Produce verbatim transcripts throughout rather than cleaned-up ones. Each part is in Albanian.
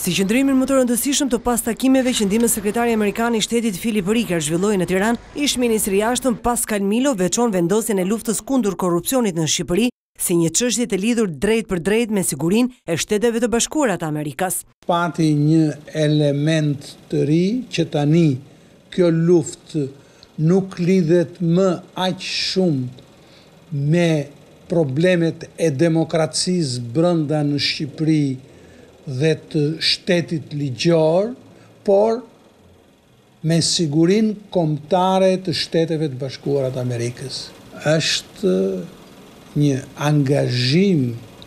Si qëndrimin më të rëndësishëm të pas takimeve që ndihmën sekretari amerikan i shtetit Philip Ricker zhvilloi në Tiranë, ish ministri i jashtëm Pascal Milo veçon vendosjen e luftës kundër korrupsionit në Shqipëri si një çështje të lidhur drejt për drejt me sigurinë e Shteteve të Bashkuara të Amerikës. Pati një element të ri që tani kjo luftë nuk lidhet më aq shumë me problemet e demokracisë brenda në Shqipëri dhe të shtetit ligjor, por me sigurinë kombëtare të Shteteve të Bashkuara të Amerikës. Është një angazhim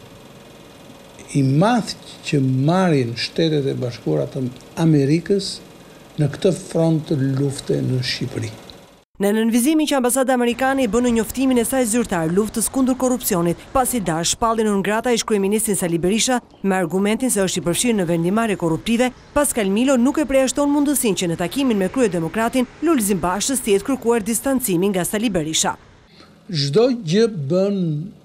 i madh që marrin Shtetet e Bashkuara të Amerikës në këtë front të lufte në Shqipëri. Në nënvizimin që ambasada amerikane i bën në njoftimin e saj zyrtar luftës kundër korrupsionit, pasi dash shpallin non grata ish kryeministin Sali Berisha me argumentin se është i përfshirë në vendimarrje korruptive, Pascal Milo nuk e përjashton mundësinë që në takimin me kryedemokratin Lulzim Bashës të jetë kërkuar distancimin nga Sali Berisha. Çdo gjë bën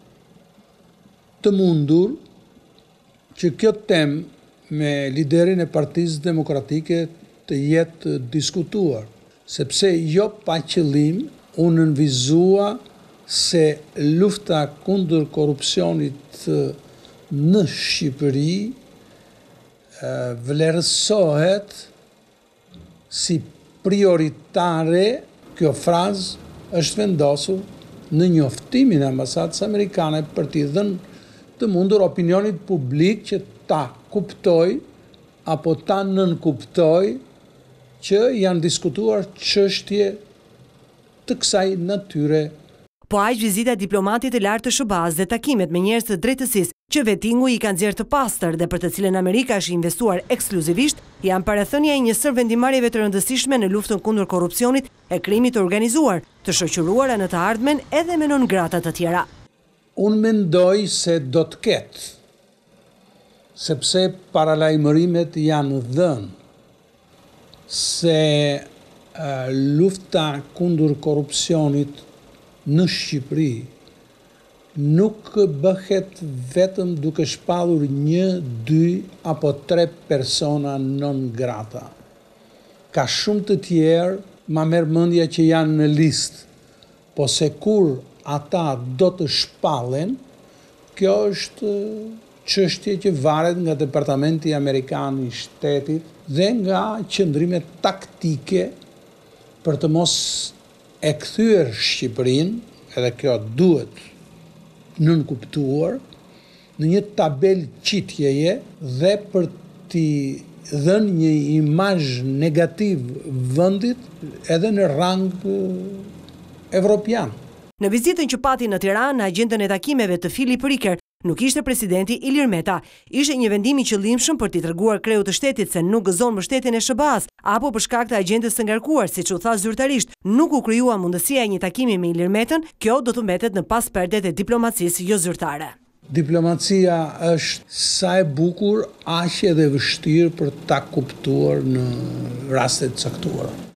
të mundur që kjo temë me liderin e Partisë Demokratike të jetë diskutuar, sepse jo pa qëllim unë nënvizua se lufta kundër korrupsionit në Shqipëri vlerësohet si prioritare. Kjo frazë është vendosur në njoftimin e ambasadës amerikane për t'i dhënë të mundur opinionit publik që ta kuptoj apo ta nënkuptoj që janë diskutuar çështje të kësaj natyre. Po aq vizita e diplomatit të lartë të S B A-s dhe takimet me njerëz të drejtësisë që vetingu i kanë nxjerrë të pastër dhe për të cilën Amerika është investuar ekskluzivisht, janë parathënia e një sër vendimarrjeve të rëndësishme në luftën kundër korrupsionit e krimit të organizuar, të shoqëruara në të ardhmen edhe me non grata të tjera. Unë mendoj se do të ketë, sepse paralajmërimet janë dhënë se uh, lufta kundër korrupsionit në Shqipëri nuk bëhet vetëm duke shpallur një, dy apo tre persona non grata. Ka shumë të tjerë, ma merr mendja që janë në listë, po se kur ata do të shpallen, kjo është çështje që varet nga Departamenti Amerikan i Shtetit dhe nga qëndrimet taktike për të mos e kthyer Shqipërinë, edhe kjo duhet nënkuptuar, në një tabel qitjeje dhe për t'i dhënë një imazh negativ vendit edhe në rang evropian. Në vizitën që pati në Tiranë, në agjendën e takimeve të Philip Ricker, nuk ishte presidenti Ilir Meta. Ishte një vendim i qëllimshëm për t'i treguar kreut të shtetit se nuk gëzon mbështetjen e S B A-s, apo për shkak të agjendës së ngarkuar, siç u tha zyrtarisht, nuk u krijua mundësia e një takimi me Ilir Metën, kjo do të mbetet në pasperdet e diplomacisë jo zyrtare. Diplomacia është sa e bukur, aq edhe vështirë për ta kuptuar në raste të caktuara.